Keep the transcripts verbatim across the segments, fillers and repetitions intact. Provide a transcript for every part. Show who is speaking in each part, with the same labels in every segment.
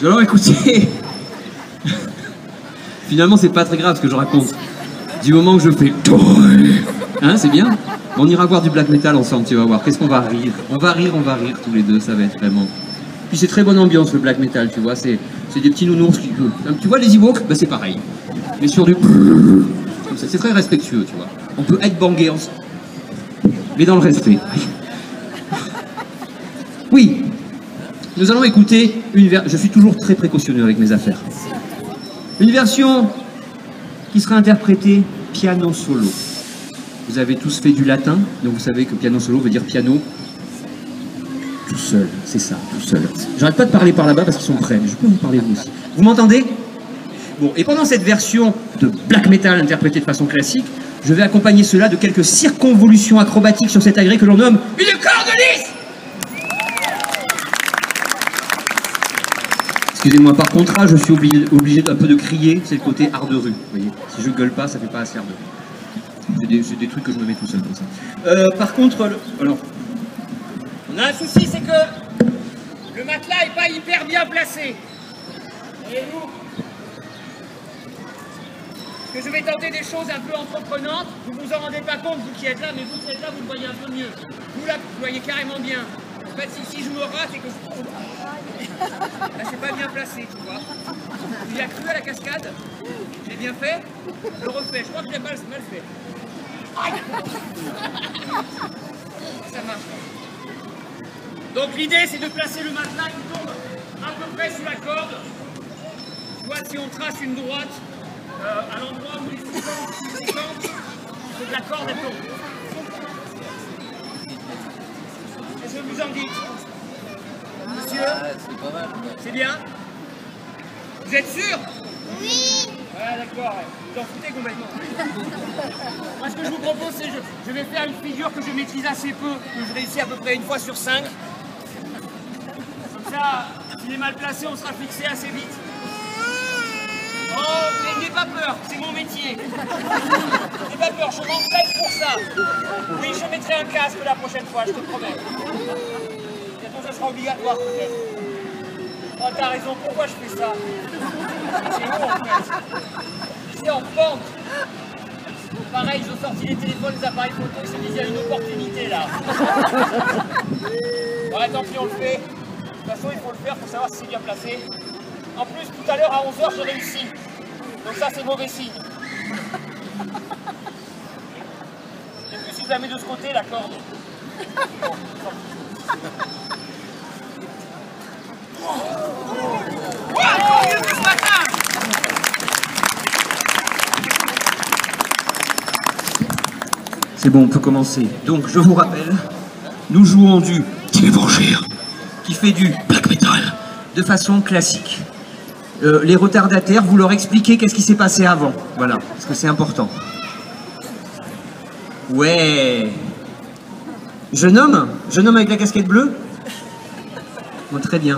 Speaker 1: Alors écoutez, finalement c'est pas très grave ce que je raconte. Du moment que je fais... Hein, c'est bien. On ira voir du black metal ensemble, tu vas voir. Qu'est-ce qu'on va rire? On va rire, on va rire tous les deux, ça va être vraiment... Puis c'est très bonne ambiance le black metal, tu vois. C'est des petits nounours qui... Tu vois les Ewoks? Bah c'est pareil. Mais sur du... C'est très respectueux, tu vois. On peut être bangé ensemble. Mais dans le respect. Oui. Nous allons écouter une version... Je suis toujours très précautionneux avec mes affaires. Une version qui sera interprétée piano solo. Vous avez tous fait du latin, donc vous savez que piano solo veut dire piano tout seul, c'est ça, tout seul. J'arrête pas de parler par là-bas parce qu'ils sont prêts, mais je peux vous parler vous aussi. Vous m'entendez? Bon, et pendant cette version de black metal interprétée de façon classique, je vais accompagner cela de quelques circonvolutions acrobatiques sur cet agrès que l'on nomme une corde lisse. Excusez-moi, par contrat, je suis obligé, obligé d'un peu de crier, c'est le côté art de rue, vous voyez. Si je gueule pas, ça fait pas assez art de rue. C'est des, des trucs que je me mets tout seul comme ça. Euh, par contre, le, alors, on a un souci, c'est que le matelas n'est pas hyper bien placé. Voyez-vous? Que je vais tenter des choses un peu entreprenantes. Vous vous en rendez pas compte, vous qui êtes là, mais vous qui êtes là, vous le voyez un peu mieux. Vous là, vous voyez carrément bien. En fait, si, si je me rate et que je... Là, c'est pas bien placé, tu vois. Il y a cru à la cascade. J'ai bien fait. Je le refais. Je crois que j'ai mal, mal fait. Ça marche. Donc l'idée, c'est de placer le matelas qui tombe à peu près sous la corde. Tu vois, si on trace une droite euh, à l'endroit où les séquences, il faut que la corde elle tombe. Qu'est-ce que vous en dites? Monsieur, c'est bien? Vous êtes sûr? Oui. Ah d'accord, vous en foutez complètement. Moi ce que je vous propose c'est je, je vais faire une figure que je maîtrise assez peu, que je réussis à peu près une fois sur cinq. Comme ça, s'il est mal placé, on sera fixé assez vite. Oh, mais n'ayez pas peur, c'est mon métier. N'ayez pas peur, je m'entraîne pour ça. Oui, je mettrai un casque la prochaine fois, je te promets. Bientôt ça sera obligatoire peut-être. Oh, t'as raison, pourquoi je fais ça? C'est bon en fait. C'est en pente. Pareil, ils ont sorti les téléphones, les appareils photo, ils se disent il y a une opportunité là. Ouais, tant pis, on le fait. De toute façon, il faut le faire pour savoir si c'est bien placé. En plus, tout à l'heure à onze heures, j'ai réussi. Donc ça, c'est mauvais signe. Et puis si je la mets de ce côté, la corde. Bon, c'est bon, on peut commencer. Donc, je vous rappelle, nous jouons du Télévangère, qui fait du black metal, de façon classique. Euh, les retardataires, vous leur expliquez qu'est-ce qui s'est passé avant. Voilà, parce que c'est important. Ouais. Jeune homme? Jeune homme avec la casquette bleue? Bon, très bien.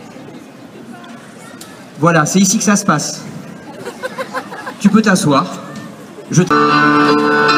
Speaker 1: Voilà, c'est ici que ça se passe. Tu peux t'asseoir. Je